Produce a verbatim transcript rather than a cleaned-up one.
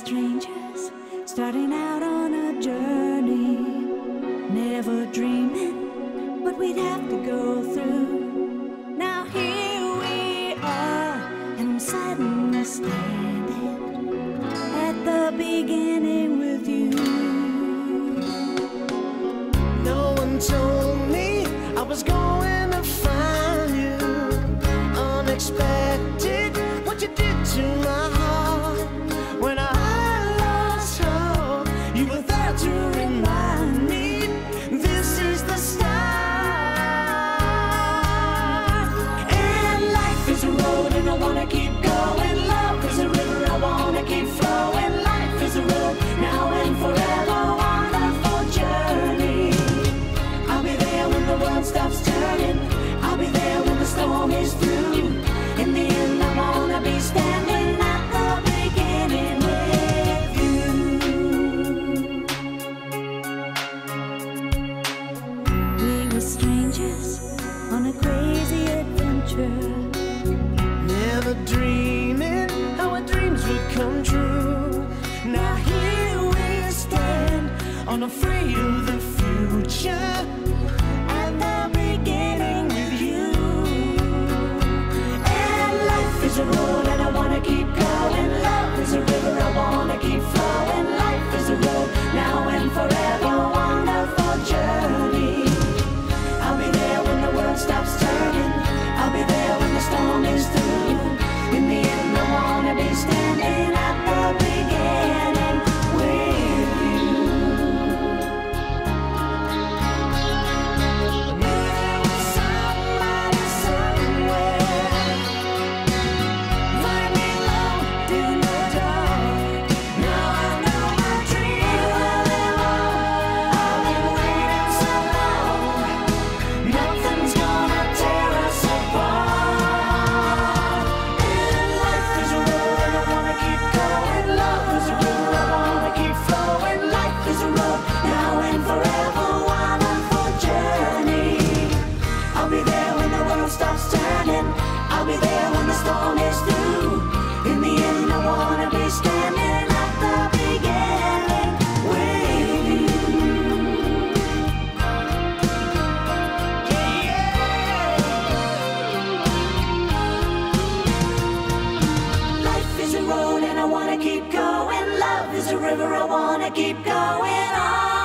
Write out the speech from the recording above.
strangers, starting out on a journey, never dreaming what we'd have to go through. Now here we are, and I'm suddenly standing at the beginning with you. No one told me I was going to find you. Unexpected, what you did to my heart. When I lost hope, you were there to remind me this is the start. And life is a road and I wanna keep going. Love is a river, I wanna keep flowing. Life is a road, now and forever, wonderful journey. I'll be there when the world stops turning. I'll be there when the storm is through. In the end, I wanna be standing at the beginning with you. We were strangers on a crazy adventure, Never dreaming how our dreams would come true. Now here we stand, unafraid of the future, at the beginning with you. And life is a road and I wanna keep going. Love is a river, I wanna keep flowing. Life is a road, now and forever, wonderful journey. I'll be there when the world stops turning. I'll be there when the storm is through. In the end, I wanna be standing at the beginning with you. There was somebody somewhere, find me alone in the dark. Now I know my dream will live on. I've been waiting so long. Nothing's gonna tear us apart. And life is a road and I wanna keep going. Love is a river, I wanna keep flowing. Life is a road, now and forever, wonderful journey. I'll be there when the world stops turning. I'll be there when the storm is through. In the end, I wanna be standing at the beginning with you. Life is a road and I wanna keep going. Love is a river, I wanna keep going on.